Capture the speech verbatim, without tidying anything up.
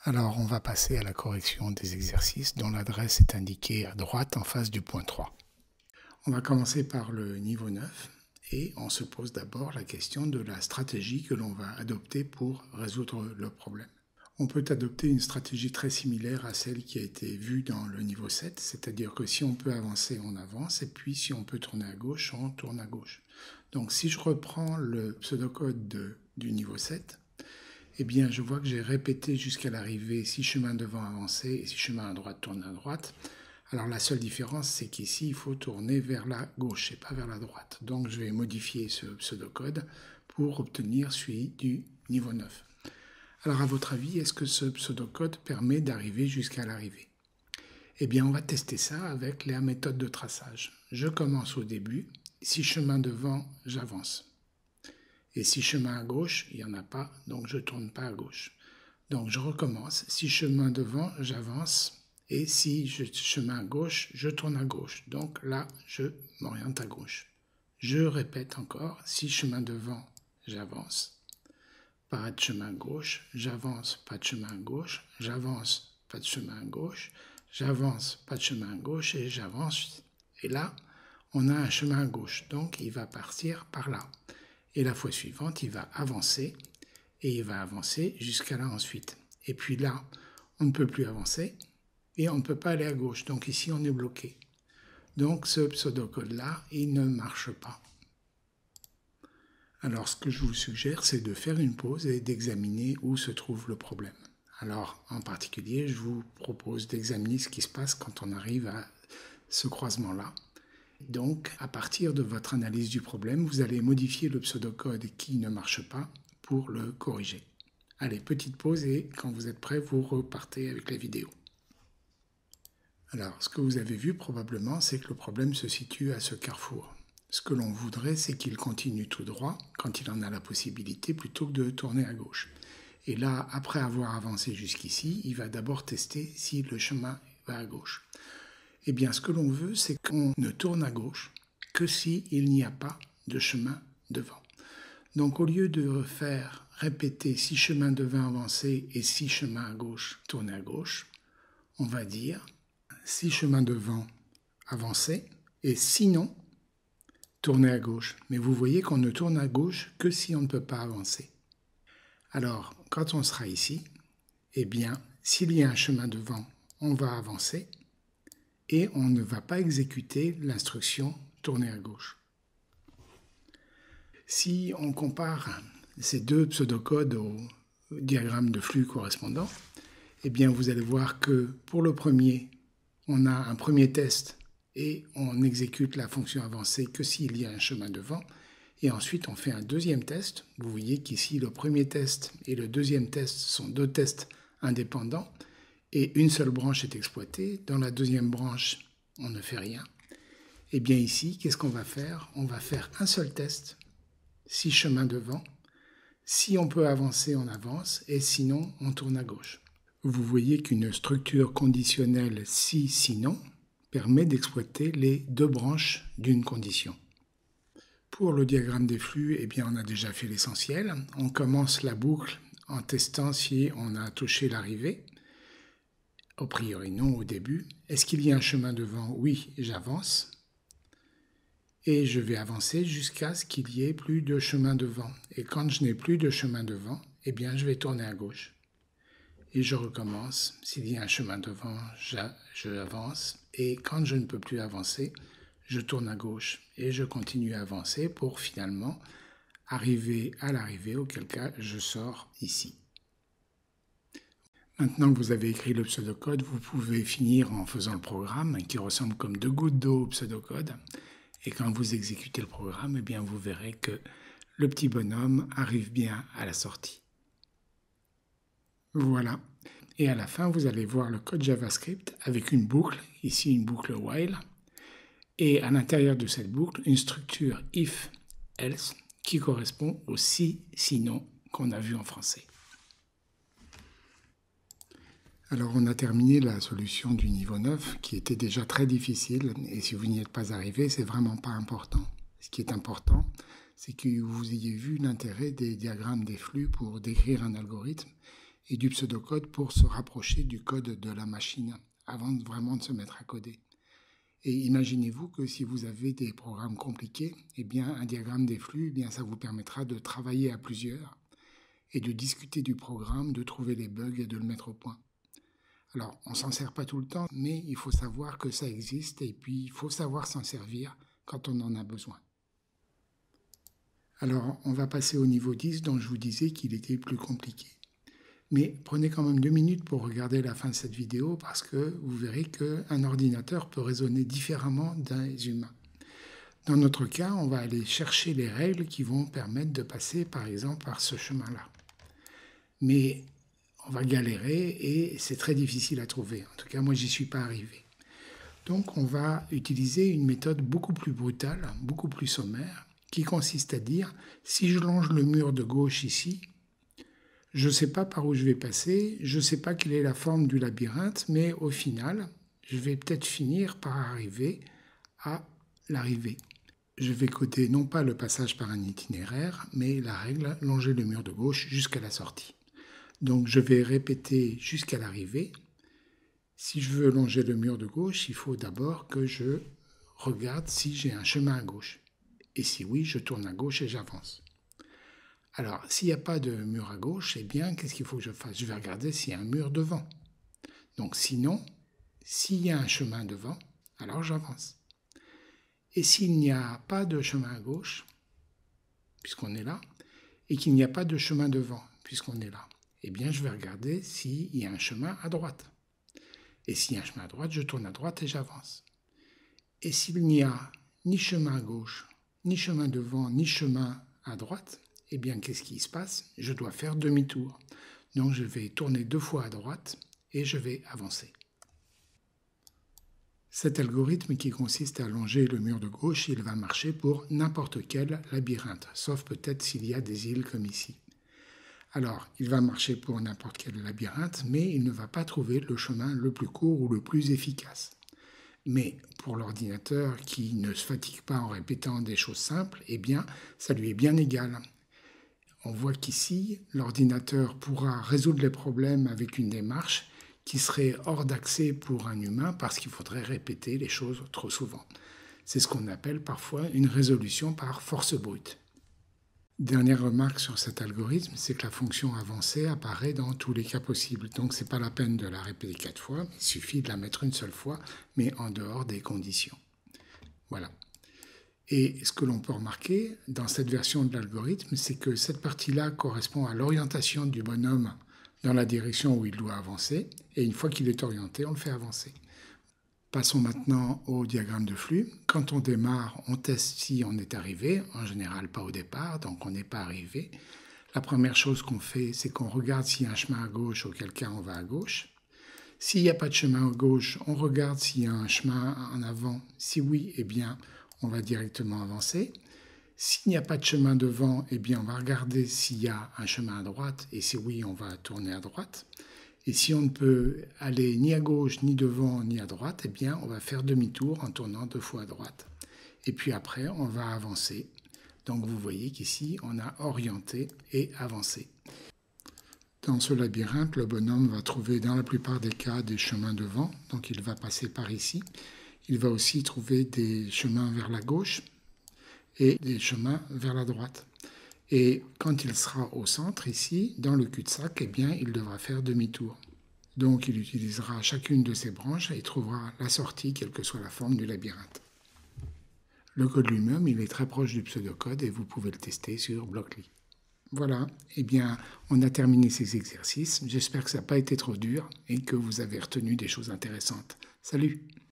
Alors on va passer à la correction des exercices dont l'adresse est indiquée à droite en face du point trois. On va commencer par le niveau neuf et on se pose d'abord la question de la stratégie que l'on va adopter pour résoudre le problème. On peut adopter une stratégie très similaire à celle qui a été vue dans le niveau sept, c'est-à-dire que si on peut avancer, on avance, et puis si on peut tourner à gauche, on tourne à gauche. Donc si je reprends le pseudocode de, du niveau sept, eh bien je vois que j'ai répété jusqu'à l'arrivée si chemin devant avancer et si chemin à droite tourne à droite. Alors la seule différence, c'est qu'ici, il faut tourner vers la gauche et pas vers la droite. Donc je vais modifier ce pseudocode pour obtenir celui du niveau neuf. Alors à votre avis, est-ce que ce pseudocode permet d'arriver jusqu'à l'arrivée? Eh bien on va tester ça avec la méthode de traçage. Je commence au début, si chemin devant, j'avance. Et si chemin à gauche, il n'y en a pas, donc je ne tourne pas à gauche. Donc je recommence, si chemin devant, j'avance, et si je chemin à gauche, je tourne à gauche. Donc là, je m'oriente à gauche. Je répète encore, si chemin devant, j'avance. Pas de chemin à gauche, j'avance, pas de chemin à gauche, j'avance, pas de chemin à gauche, j'avance, pas de chemin à gauche, et j'avance. Et là, on a un chemin à gauche, donc il va partir par là. Et la fois suivante, il va avancer, et il va avancer jusqu'à là ensuite. Et puis là, on ne peut plus avancer, et on ne peut pas aller à gauche. Donc ici, on est bloqué. Donc ce pseudocode-là, il ne marche pas. Alors ce que je vous suggère, c'est de faire une pause et d'examiner où se trouve le problème. Alors en particulier, je vous propose d'examiner ce qui se passe quand on arrive à ce croisement-là. Donc, à partir de votre analyse du problème, vous allez modifier le pseudocode qui ne marche pas pour le corriger. Allez, petite pause et quand vous êtes prêt, vous repartez avec la vidéo. Alors, ce que vous avez vu probablement, c'est que le problème se situe à ce carrefour. Ce que l'on voudrait, c'est qu'il continue tout droit quand il en a la possibilité plutôt que de tourner à gauche. Et là, après avoir avancé jusqu'ici, il va d'abord tester si le chemin va à gauche. Eh bien, ce que l'on veut, c'est qu'on ne tourne à gauche que s'il n'y a pas de chemin devant. Donc, au lieu de faire répéter six chemins devant avancer et six chemins à gauche tourner à gauche, on va dire six chemins devant avancer et sinon tourner à gauche. Mais vous voyez qu'on ne tourne à gauche que si on ne peut pas avancer. Alors, quand on sera ici, eh bien, s'il y a un chemin devant, on va avancer. Et on ne va pas exécuter l'instruction tourner à gauche. Si on compare ces deux pseudocodes au diagramme de flux correspondant, eh bien vous allez voir que pour le premier, on a un premier test et on exécute la fonction avancée que s'il y a un chemin devant. Et ensuite, on fait un deuxième test. Vous voyez qu'ici, le premier test et le deuxième test sont deux tests indépendants. Et une seule branche est exploitée. Dans la deuxième branche, on ne fait rien. Et bien ici, qu'est-ce qu'on va faire? On va faire un seul test, six chemins devant. Si on peut avancer, on avance, et sinon, on tourne à gauche. Vous voyez qu'une structure conditionnelle si, sinon, permet d'exploiter les deux branches d'une condition. Pour le diagramme des flux, eh bien, on a déjà fait l'essentiel. On commence la boucle en testant si on a touché l'arrivée. A priori non au début. Est-ce qu'il y a un chemin devant? Oui, j'avance. Et je vais avancer jusqu'à ce qu'il y ait plus de chemin devant. Et quand je n'ai plus de chemin devant, eh bien je vais tourner à gauche. Et je recommence. S'il y a un chemin devant, j'avance. Et quand je ne peux plus avancer, je tourne à gauche. Et je continue à avancer pour finalement arriver à l'arrivée, auquel cas je sors ici. Maintenant que vous avez écrit le pseudocode, vous pouvez finir en faisant le programme qui ressemble comme deux gouttes d'eau au pseudocode. Et quand vous exécutez le programme, eh bien vous verrez que le petit bonhomme arrive bien à la sortie. Voilà. Et à la fin, vous allez voir le code JavaScript avec une boucle, ici une boucle while, et à l'intérieur de cette boucle, une structure if, else, qui correspond au si, sinon qu'on a vu en français. Alors on a terminé la solution du niveau neuf qui était déjà très difficile et si vous n'y êtes pas arrivé, c'est vraiment pas important. Ce qui est important, c'est que vous ayez vu l'intérêt des diagrammes des flux pour décrire un algorithme et du pseudocode pour se rapprocher du code de la machine avant vraiment de se mettre à coder. Et imaginez-vous que si vous avez des programmes compliqués, eh bien un diagramme des flux, eh bien ça vous permettra de travailler à plusieurs et de discuter du programme, de trouver les bugs et de le mettre au point. Alors, on ne s'en sert pas tout le temps, mais il faut savoir que ça existe et puis il faut savoir s'en servir quand on en a besoin. Alors, on va passer au niveau dix, dont je vous disais qu'il était plus compliqué. Mais prenez quand même deux minutes pour regarder la fin de cette vidéo parce que vous verrez qu'un ordinateur peut raisonner différemment des humains. Dans notre cas, on va aller chercher les règles qui vont permettre de passer, par exemple, par ce chemin-là. Mais on va galérer et c'est très difficile à trouver. En tout cas, moi, j'y suis pas arrivé. Donc, on va utiliser une méthode beaucoup plus brutale, beaucoup plus sommaire, qui consiste à dire, si je longe le mur de gauche ici, je ne sais pas par où je vais passer, je ne sais pas quelle est la forme du labyrinthe, mais au final, je vais peut-être finir par arriver à l'arrivée. Je vais coder non pas le passage par un itinéraire, mais la règle longer le mur de gauche jusqu'à la sortie. Donc je vais répéter jusqu'à l'arrivée. Si je veux longer le mur de gauche, il faut d'abord que je regarde si j'ai un chemin à gauche. Et si oui, je tourne à gauche et j'avance. Alors, s'il n'y a pas de mur à gauche, eh bien, qu'est-ce qu'il faut que je fasse? Je vais regarder s'il y a un mur devant. Donc sinon, s'il y a un chemin devant, alors j'avance. Et s'il n'y a pas de chemin à gauche, puisqu'on est là, et qu'il n'y a pas de chemin devant, puisqu'on est là, eh bien, je vais regarder s'il y a un chemin à droite. Et s'il y a un chemin à droite, je tourne à droite et j'avance. Et s'il n'y a ni chemin à gauche, ni chemin devant, ni chemin à droite, eh bien, qu'est-ce qui se passe? Je dois faire demi-tour. Donc, je vais tourner deux fois à droite et je vais avancer. Cet algorithme qui consiste à longer le mur de gauche, il va marcher pour n'importe quel labyrinthe, sauf peut-être s'il y a des îles comme ici. Alors, il va marcher pour n'importe quel labyrinthe, mais il ne va pas trouver le chemin le plus court ou le plus efficace. Mais pour l'ordinateur qui ne se fatigue pas en répétant des choses simples, eh bien, ça lui est bien égal. On voit qu'ici, l'ordinateur pourra résoudre les problèmes avec une démarche qui serait hors d'accès pour un humain parce qu'il faudrait répéter les choses trop souvent. C'est ce qu'on appelle parfois une résolution par force brute. Dernière remarque sur cet algorithme, c'est que la fonction avancée apparaît dans tous les cas possibles. Donc ce n'est pas la peine de la répéter quatre fois, il suffit de la mettre une seule fois, mais en dehors des conditions. Voilà. Et ce que l'on peut remarquer dans cette version de l'algorithme, c'est que cette partie-là correspond à l'orientation du bonhomme dans la direction où il doit avancer, et une fois qu'il est orienté, on le fait avancer. Passons maintenant au diagramme de flux. Quand on démarre, on teste si on est arrivé, en général pas au départ, donc on n'est pas arrivé. La première chose qu'on fait, c'est qu'on regarde s'il y a un chemin à gauche, auquel cas on va à gauche. S'il n'y a pas de chemin à gauche, on regarde s'il y a un chemin en avant. Si oui, eh bien, on va directement avancer. S'il n'y a pas de chemin devant, eh bien, on va regarder s'il y a un chemin à droite, et si oui, on va tourner à droite. Et si on ne peut aller ni à gauche, ni devant, ni à droite, eh bien, on va faire demi-tour en tournant deux fois à droite. Et puis après, on va avancer. Donc vous voyez qu'ici, on a orienté et avancé. Dans ce labyrinthe, le bonhomme va trouver dans la plupart des cas des chemins devant, donc il va passer par ici. Il va aussi trouver des chemins vers la gauche et des chemins vers la droite. Et quand il sera au centre, ici, dans le cul-de-sac, eh bien, il devra faire demi-tour. Donc, il utilisera chacune de ces branches et trouvera la sortie, quelle que soit la forme du labyrinthe. Le code lui-même, il est très proche du pseudocode et vous pouvez le tester sur Blockly. Voilà, eh bien, on a terminé ces exercices. J'espère que ça n'a pas été trop dur et que vous avez retenu des choses intéressantes. Salut!